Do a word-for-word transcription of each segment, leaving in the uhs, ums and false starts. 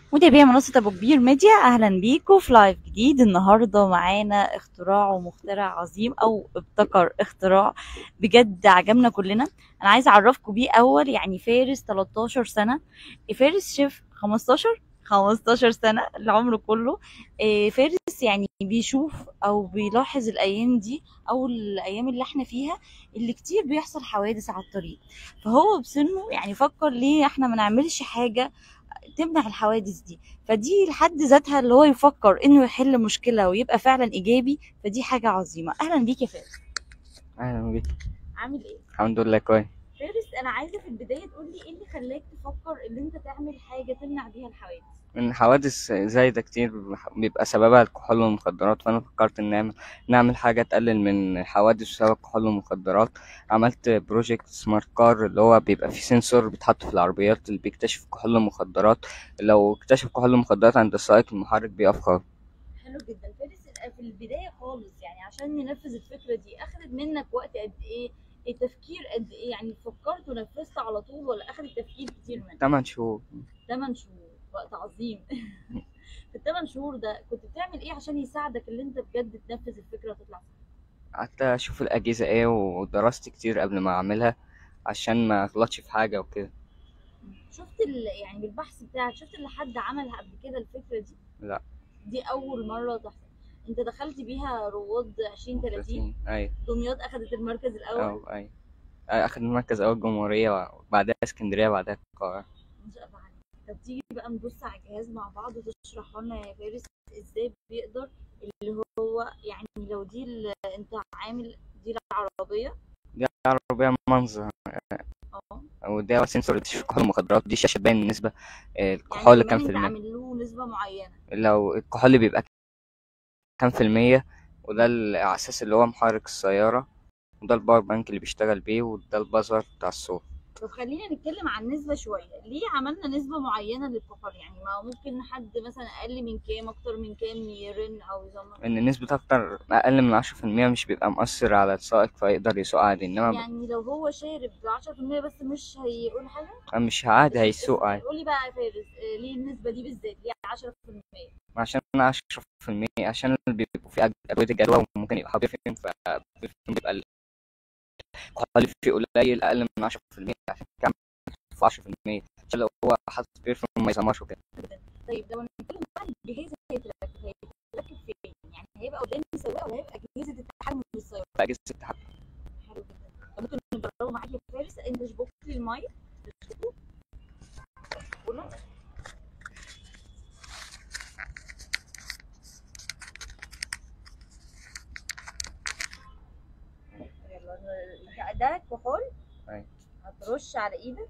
متابعي منصة أبو كبير ميديا، أهلا بيكم في لايف جديد. النهاردة معانا اختراع ومخترع عظيم أو ابتكر اختراع بجد عجبنا كلنا. أنا عايزة أعرفكم بيه أول. يعني فارس تلتاشر سنة، فارس شيف خمستاشر خمستاشر سنة العمر كله. إيه، فارس يعني بيشوف أو بيلاحظ الأيام دي أو الأيام اللي احنا فيها اللي كتير بيحصل حوادث على الطريق. فهو بسنه يعني فكر ليه احنا ما نعملش حاجة تمنع الحوادث دي. فدي لحد ذاتها اللي هو يفكر انه يحل مشكلة ويبقى فعلا ايجابي، فدي حاجة عظيمة. اهلا بيك يا فارس. اهلا بيك. عامل ايه؟ الحمد لله كويس. فارس، انا عايزة في البداية تقولي ايه اللي خلاك تفكر ان انت تعمل حاجة تمنع بيها الحوادث. من حوادث زي ده كتير بيبقى سببها الكحول والمخدرات، فانا فكرت ان نعمل نعمل حاجه تقلل من الحوادث بسبب الكحول والمخدرات. عملت بروجكت سمارت كار اللي هو بيبقى فيه سنسور بيتحط في العربيات اللي بيكتشف كحول المخدرات. لو اكتشف كحول المخدرات عند السائق المحرك بيقف خالص. حلو جدا. فارس، في البداية خالص يعني عشان ننفذ الفكرة دي اخدت منك وقت قد ايه؟ التفكير قد ايه؟ يعني فكرت ونفذت على طول ولا اخدت تفكير كتير منك؟ تمن شهور. ثمانية شهور، وقت عظيم. في الثمان شهور ده كنت بتعمل ايه عشان يساعدك ان انت بجد تنفذ الفكرة وتطلع صح؟ قعدت اشوف الاجهزه ايه ودرست كتير قبل ما اعملها عشان ما اغلطش في حاجه وكده. شفت ال... يعني بالبحث بتاعك شفت اللي حد عملها قبل كده الفكرة دي؟ لا. دي أول مرة تحصل. أنت دخلت بيها رواد عشرين تلاتين. ثلاثين، ايوه. دمياط أخدت المركز الأول. او ايوه. أخد مركز أول جمهورية وبعدها اسكندرية وبعدها القاهرة. ما شاء الله عليك. طب تيجي بقى نبص على الجهاز مع بعض وتشرح لنا يا فارس ازاي بيقدر، اللي هو يعني لو دي ال... انت عامل دي العربية. دي عربية منظر، اه. وده سنسور تشوف كحول المخدرات، دي شاشة تبين النسبة. آه، يعني الكحول كمان كام في انت المية. عامل له نسبة معينة. لو الكحول بيبقى كام في المية. وده الأساس اللي هو محرك السيارة، وده الباور بانك اللي بيشتغل بيه، وده البازر بتاع الصوت. طب خلينا نتكلم عن نسبة شوية. ليه عملنا نسبة معينة للكحول؟ يعني ما ممكن حد مثلا أقل من كام أكتر من كام يرن أو يزمر. إن نسبة أكتر أقل من عشرة في المية مش بيبقى مؤثر على السائق فيقدر يسوق عادي، إنما يعني لو هو شارب عشرة في المية بس مش هيقول حاجة؟ مش عادي اس- هيسوق اس- عادي. قولي بقى يا فارس، آه، ليه النسبة دي بالذات؟ ليه عشرة في المية؟ عشان عشرة في المية عشان بيبقوا في أدوية الجدوى وممكن يبقى حاضر فيهم، فبيبقى الكحول فيه قليل أقل من عشرة في المية، عشان كده في عشرة في المية عشان لو هو حاطط بيرفيوم ما يسمرش وكده. طيب لو نتكلم بقى عن الجهاز هيتركب هيتركب فين؟ يعني هيبقى قدام السواق ولا هيبقى أجهزة التحكم بالسيارة؟ فأجهزة التحكم. حلو جدا. طب ممكن نجربه معاك يا فارس؟ انت اشبك لي المايك. قوله. يلا، ده كحول. أيوة. هترش على ايدك.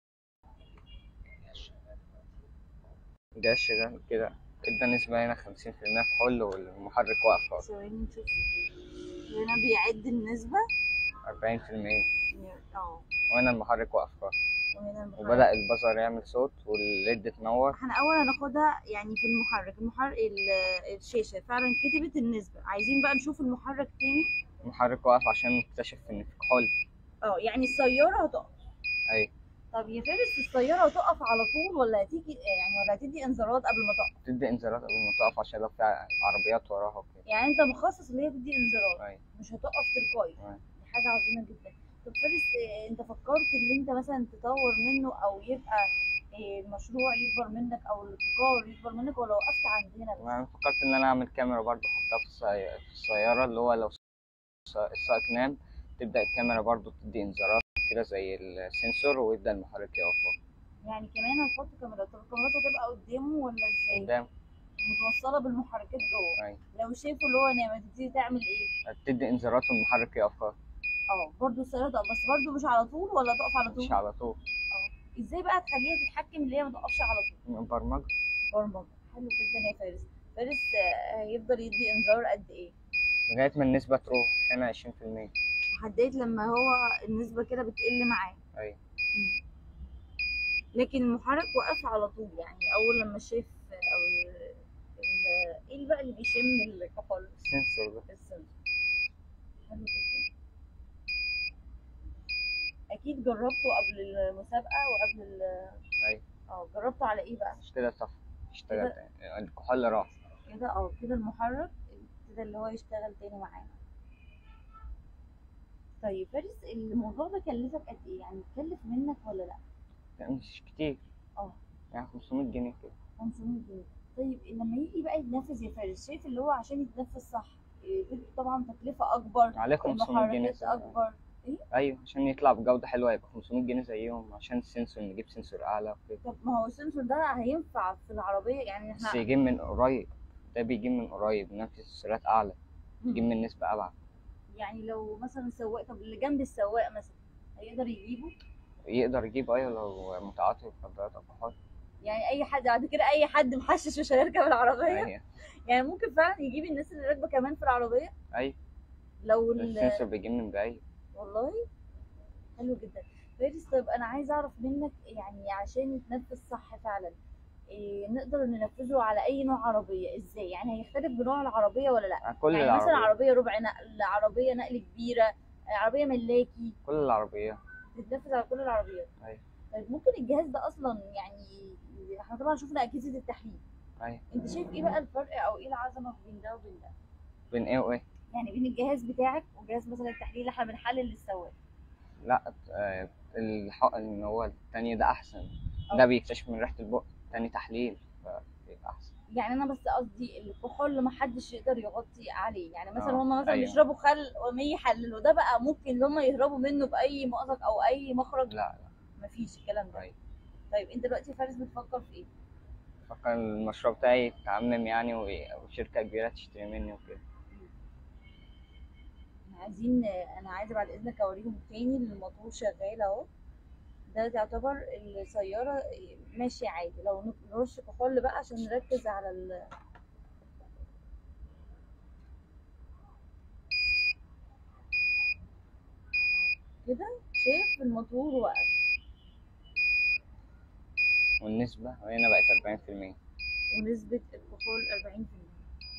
ده شغال كده. ادى نسبة هنا خمسين في المية كحول والمحرك واقف خالص. ثواني نشوف. هنا بيعد النسبة. أربعين في المية. اه. وهنا المحرك واقف خالص. وهنا المحرك. وبدأ البزر يعمل صوت والليد تنور. احنا اول هناخدها يعني في المحرك المحرك ال- الشاشة فعلا كتبت النسبة. عايزين بقى نشوف المحرك تاني. المحرك واقف عشان اكتشف إن في كحول. اه، يعني السيارة هتقف. أيوة. طب يا فارس، السيارة هتقف على طول ولا هتيجي يعني ولا هتدي انذارات قبل ما تقف؟ تدي إنذارات قبل ما تقف عشان لو في عربيات وراها وكده. يعني انت مخصص اللي هي تدي انذارات. أيوة. مش هتقف تلقائي. أيوة. دي حاجة عظيمة جدا. طب فارس، آه، انت فكرت ان انت مثلا تطور منه او يبقى آه، المشروع يكبر منك او الابتكار يكبر منك، ولا وقفت عند هنا بس؟ وأنا فكرت إن أنا أعمل كاميرا برضه أحطها في السي- في السيارة، اللي هو لو الس- السائق نام تبدأ الكاميرا برضو تدي إنذارات كده زي السنسور، ويبدأ المحرك يقف يعني كمان هنحط كاميرات. طب الكاميرات هتبقى قدامه ولا ازاي؟ قدام. متوصلة بالمحركات جوه. أيوة. لو شايفه اللي هو نايم هتبتدي تعمل ايه؟ تدي إنذارات والمحرك يقف خالص. اه، برضه السيارة تقف بس برضه مش على طول ولا تقف على مش طول؟ على طول. اه. ازاي بقى تخليها تتحكم اللي هي ما تقفش على طول؟ برمجة. برمجة. حلو جدا يا فارس. فارس، آه، هيفضل يدي انذار قد ايه؟ لغاية ما النسبة تروح هنا عشرين في المية. لحد لما هو النسبة كده بتقل معاه. أيوة. مم. لكن المحرك وقف على طول يعني اول لما شاف او ال- ال- ايه اللي بقى اللي بيشم الكحول؟ السنسور ده. السنسور. حلو جدا. اكيد جربته قبل المسابقة وقبل ال... أيوة. اه، جربته على ايه بقى؟ كده صح. اشتغل كده تاني، الكحول راح. كده اه كده المحرك ابتدى اللي هو يشتغل تاني معانا. طيب فارس، الموضوع ده كلفك قد ايه؟ يعني اتكلف منك ولا لا؟ لا، مش كتير، اه يعني خمسمية جنيه كده. خمسمية جنيه. طيب لما يجي بقى يتنفذ يا فارس، شايف اللي هو عشان يتنفذ صح إيه، بيبقى طبعا تكلفة أكبر، عليه خمسمية جنيه المحركات سنة. أكبر. إيه؟ ايوه، عشان يطلع بجودة حلوة يبقى خمسمية جنيه زيهم، عشان السنسور نجيب سنسور اعلى وكده. طب ما هو السنسور ده هينفع في العربية يعني بس احنا. يجيب من قريب، ده بيجيب من قريب نفس سنسورات اعلى، مم. يجيب من نسبة ابعد. يعني لو مثلا السواق، طب اللي جنب السواق مثلا هيقدر يجيبه؟ يقدر يجيب، ايوه، لو متعاطي مخدرات او كحول. يعني أي حد بعد كده، أي حد محشش مش هيركب العربية؟ ايوه، يعني ممكن فعلا يجيب الناس اللي راكبة كمان في العربية ايوه، لو ال... السنسور بيجيب من بعيد. والله حلو جدا. فارس، طيب انا عايزه اعرف منك يعني عشان يتنفذ صح فعلا إيه، نقدر ننفذه على اي نوع عربيه ازاي؟ يعني هيختلف بنوع العربيه ولا لا؟ على كل يعني مثلا العربيات. عربيه ربع نقل، عربيه نقل كبيره، آه، عربيه ملاكي، كل العربيات. تتنفذ على كل العربيات. ايوه، طيب ممكن الجهاز ده اصلا يعني، احنا طبعا شفنا اجهزه التحليل، ايوه. انت شايف ايه بقى الفرق او ايه العظمه بين ده وبين ده؟ بين ايه وايه؟ يعني بين الجهاز بتاعك وجهاز مثلا التحليل اللي احنا بنحلل للسواق. لا، آه، الحق ان هو التاني ده احسن. ده اه بيكتشف من ريحة البق، تاني تحليل، فبيبقى احسن. يعني انا بس قصدي الكحول ما حدش يقدر يغطي عليه، يعني مثلا اه، هم مثلا ايوه. بيشربوا خل وما يحللوا ده بقى ممكن ان هم يهربوا منه باي مأزق او اي مخرج؟ لا، لا. مفيش الكلام ده. ايوه. طيب انت دلوقتي يا فارس بتفكر في ايه؟ فكان المشروع بتاعي يتعمم يعني، و- وشركة كبيرة تشتري مني وكده. احنا عايزين، انا عايزه بعد اذنك اوريهم تاني الموتور شغال اهو. ده تعتبر السياره ماشيه عادي، لو نرش كحول بقى عشان نركز على ال... كده شايف الموتور وقف. والنسبة هنا بقت أربعين في المية. ونسبه الكحول أربعين في المية.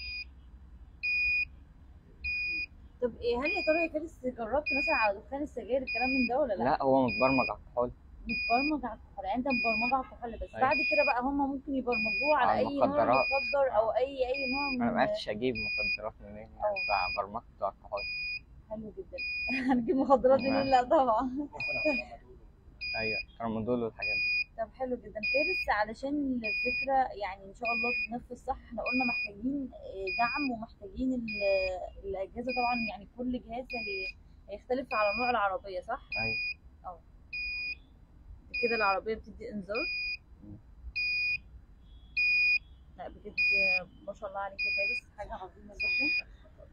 طب ايه، هل يا ترى يا فارس جربت مثلا على دخان السجاير الكلام من ده ولا لا؟ لا، هو متبرمج على الكحول. متبرمج على الكحول، يعني انت مبرمج على الكحول بس أيوة. بعد كده بقى هم ممكن يبرمجوه على على اي نوع المخدرات. مخدر او اه، اي اي نوع أنا من. معرفتش أجيب مخدرات منين يعني، اه فبرمجت على الكحول. حلو جدا. هنجيب مخدرات منين؟ لا طبعا. أيوة، ترامادول والحاجات دي. طب حلو جدا فارس، علشان الفكره يعني ان شاء الله تتنفذ صح، احنا قلنا محتاجين آه، دعم، ومحتاجين ال- الاجهزه طبعا، يعني كل جهاز هي- هيختلف على نوع العربيه صح؟ أيوة. اه كده العربيه بتدي انذار. مم. لا بجد ما شاء الله عليك يا فارس، حاجة عظيمة جدا.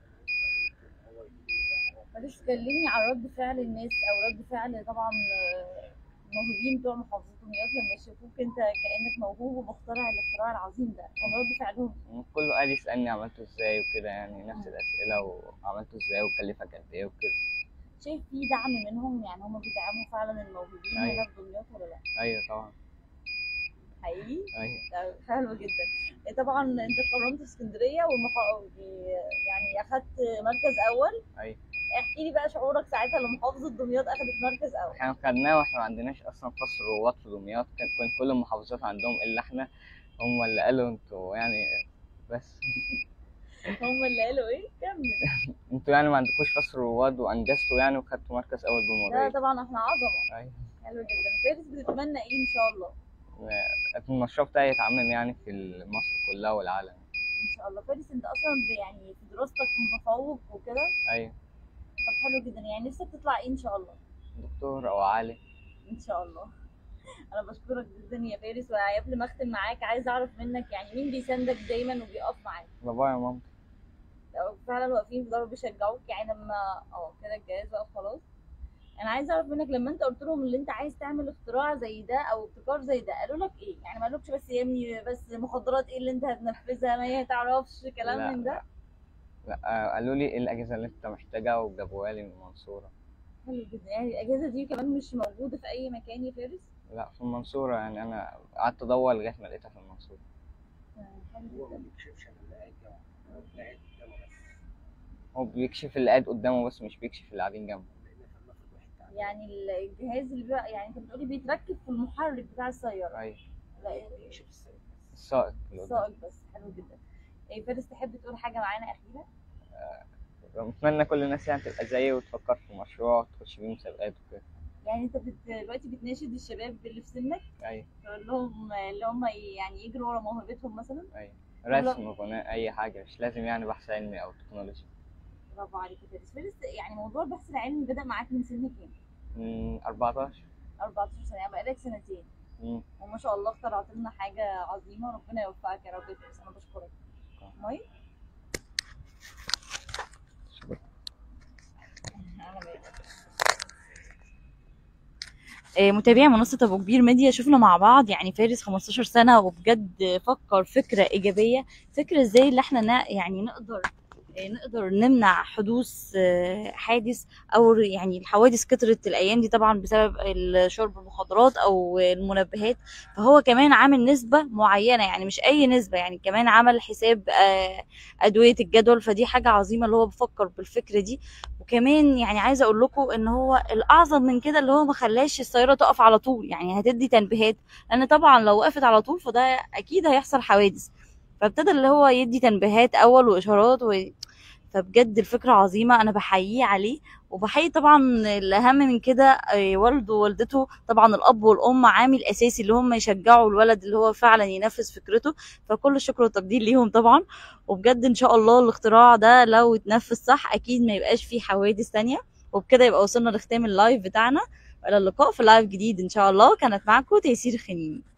فارس كلمني عن رد فعل الناس أو رد فعل طبعا آه، الموهوبين بتوع محافظة دمياط لما يشوفوك أنت كأنك موهوب ومخترع الاختراع العظيم ده، كان رد فعلهم؟ كله قاعد يسألني عملته ازاي وكده، يعني نفس مم. الأسئلة، وعملته ازاي وكلفك قد ايه وكده. شايف في دعم منهم؟ يعني هم بيدعموا فعلا الموهوبين هنا أيوة. في دمياط ولا لا؟ أيوة طبعا. حقيقي؟ أيوة. طب حلو جدا. إيه طبعا انت اتكرمت في اسكندرية والمحا... يعني اخدت مركز اول. أيوة. احكي لي بقى شعورك ساعتها لما محافظة دمياط اخدت مركز اول. احنا خدناه واحنا ما عندناش أصلا فصل رواد في دمياط، كان كان كل المحافظات عندهم إلا احنا. هم اللي قالوا انتوا يعني، بس. هم اللي قالوا ايه؟ كمل. انتوا يعني ما عندكوش فصل رواد وأنجزتوا يعني، وخدتوا مركز أول لا جمهورية. طبعا احنا عظمه. أيوة. حلو جدا. فارس بتتمنى ايه ان شاء الله؟ المشروع بتاعي يتعمم يعني في مصر كلها والعالم. ان شاء الله. فارس انت اصلا ب- يعني في دراستك متفوق وكده. أيوة. طب حلو جدا، يعني نفسك تطلع ايه ان شاء الله؟ دكتور أو عالم. ان شاء الله. انا بشكرك جدا يا فارس، وقبل ما اختم معاك عايز اعرف منك يعني مين بيساندك دايما وبيقف معاك؟ بابايا ومامتي. لو فعلا واقفين في ظهرك بيشجعوك، يعني لما اه كده الجهاز بقى خلاص. انا عايز اعرف منك لما انت قلت لهم اللي انت عايز تعمل اختراع زي ده او ابتكار زي ده، قالوا لك ايه؟ يعني ما قالوكش بس يا ابني بس مخدرات ايه اللي انت هتنفذها، ما هي تعرفش كلام لا، من ده؟ لا، لا، آه، قالوا لي ايه الأجهزة اللي انت محتاجها وجابوها لي من المنصورة. حلو جدا. يعني الاجهزه دي كمان مش موجوده في اي مكان يا فارس؟ لا، في المنصورة، يعني أنا قعدت أدور لغاية ما لقيتها في المنصورة. تمام، حلو هو ما جدا. بيكشفش عن اللي قاعد جنبه، هو اللي قاعد قدامه بس، هو بيكشف اللي قاعد قدامه بس، مش بيكشف اللي قاعدين جنبه. لان فلنفرض واحد تعبان. يعني الجهاز اللي بقى، يعني انت بتقولي بيتركب في المحرك بتاع السياره؟ أيوة. لا بيكشف السيد بس. السائق اللي قدام. سائق بس، حلو جدا. إيه فارس، تحب تقول حاجه معانا اخيره؟ بتمنى كل الناس يعني تبقى زيي وتفكر في مشروع وتخش بيه مسابقات وكده. يعني انت بت... دلوقتي بتناشد الشباب اللي في سنك، ايوه تقول لهم اللي هم يعني يجروا ورا موهبتهم مثلا؟ ايوه، رسم غناء اي حاجه، مش لازم يعني بحث علمي او تكنولوجي. برافو عليك يا فارس. فارس، يعني موضوع البحث العلمي بدأ معاك من سن كام؟ من أربعتاشر. أربعتاشر سنة، يعني بقالك سنتين. مم. وما شاء الله اخترعت لنا حاجة عظيمة، ربنا يوفقك يا رب يا فارس. أنا بشكرك. مي؟ أنا مالك. آه، متابعي منصة أبو كبير ميديا، شفنا مع بعض يعني فارس خمستاشر سنة وبجد فكر فكرة إيجابية، فكرة إزاي اللي احنا نا يعني نقدر آه، نقدر نمنع حدوث آه، حادث، أو يعني الحوادث كترت الأيام دي طبعا بسبب شرب المخدرات أو المنبهات. فهو كمان عامل نسبة معينة، يعني مش أي نسبة، يعني كمان عمل حساب آه، أدوية الجدول. فدي حاجة عظيمة اللي هو بفكر بالفكرة دي. وكمان يعني عايزه اقول لكم ان هو الاعظم من كده اللي هو ما خلاش السياره تقف على طول، يعني هتدي تنبيهات، لان طبعا لو وقفت على طول فده اكيد هيحصل حوادث. فابتدى اللي هو يدي تنبيهات اول واشارات و... فبجد الفكره عظيمه، انا بحييه عليه. وبحيي طبعا الاهم من كده آه، والده ووالدته، طبعا الاب والام عامل اساسي اللي هم يشجعوا الولد اللي هو فعلا ينفذ فكرته. فكل الشكر والتقدير ليهم طبعا. وبجد ان شاء الله الاختراع ده لو اتنفذ صح اكيد ما يبقاش فيه حوادث تانية. وبكده يبقى وصلنا لختام اللايف بتاعنا. الى اللقاء في لايف جديد ان شاء الله. كانت معكم تيسير خنيني.